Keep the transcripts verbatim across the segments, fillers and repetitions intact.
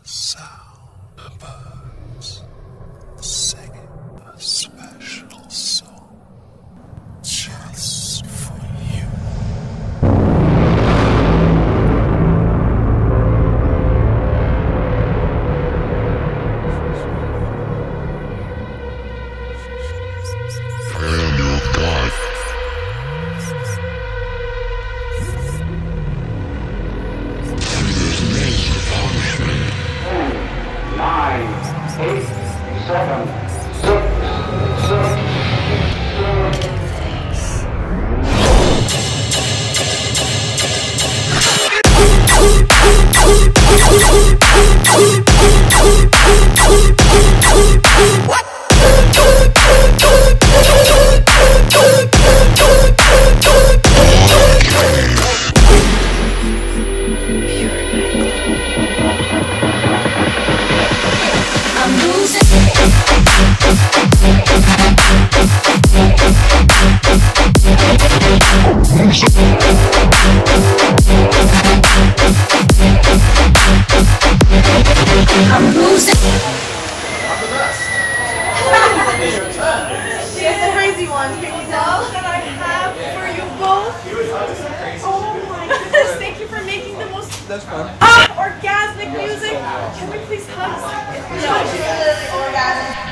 sound of birds singing a special song just for you. And your God. Nine, eight, seven, six, I'm losing. Here's a crazy one. Here you go. That I have for you both. Oh my goodness! Thank you for making the most That's fun. ah, orgasmic music. Can we please hug? No, she's literally orgasmic.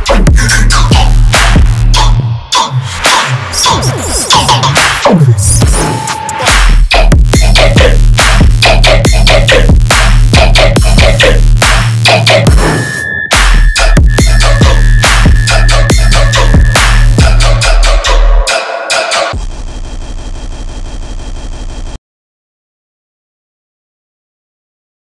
Focus.